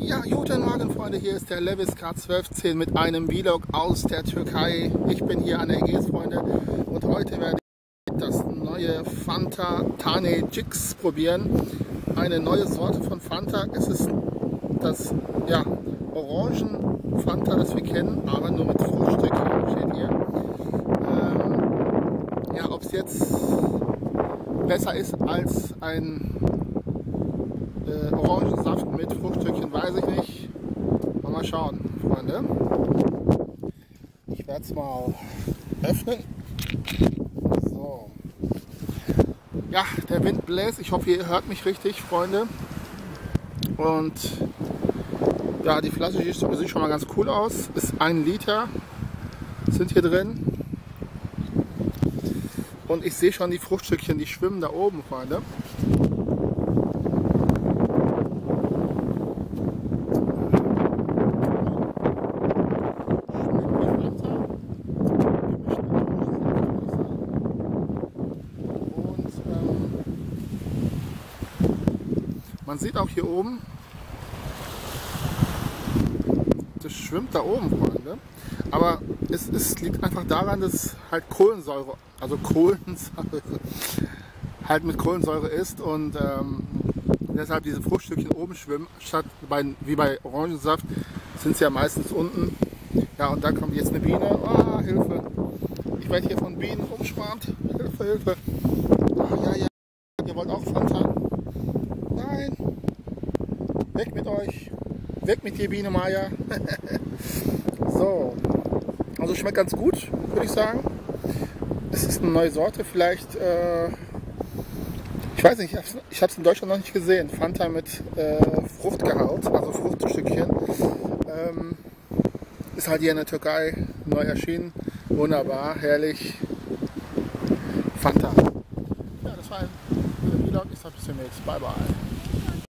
Ja, guten Morgen Freunde, hier ist der Levis K1210 mit einem Vlog aus der Türkei. Ich bin hier an der Ägäis, Freunde, und heute werde ich das neue Fanta Tane Cix probieren. Eine neue Sorte von Fanta. Es ist das Orangen Fanta, das wir kennen, aber nur mit Fruchtstückchen, steht hier. Ob es jetzt besser ist als ein Orangensaft mit Fruchtstückchen, weiß ich nicht. Mal schauen, Freunde. Ich werde es mal öffnen. So. Ja, der Wind bläst. Ich hoffe, ihr hört mich richtig, Freunde. Und ja, die Flasche sieht schon mal ganz cool aus. Ist 1 Liter sind hier drin. Und ich sehe schon die Fruchtstückchen, die schwimmen da oben, Freunde. Man sieht auch hier oben, das schwimmt da oben, Freunde. Aber es liegt einfach daran, dass halt Kohlensäure, halt mit Kohlensäure ist und deshalb diese Fruchtstückchen oben schwimmen, statt wie bei Orangensaft sind sie ja meistens unten. Ja, und dann kommt jetzt eine Biene. Ah, Hilfe! Ich werde hier von Bienen umschwarmt. Hilfe, Hilfe! Ah, ja, ihr wollt auch Fanta? Nein! Weg mit euch! Weg mit dir, Biene Maya! So, also schmeckt ganz gut, würde ich sagen. Es ist eine neue Sorte, vielleicht, ich weiß nicht, ich habe es in Deutschland noch nicht gesehen. Fanta mit Fruchtgehalt, also Fruchtstückchen. Ist halt hier in der Türkei neu erschienen. Wunderbar, herrlich. Fanta. Ja, das war ein Vlog. Ich sage bis demnächst. Bye, bye.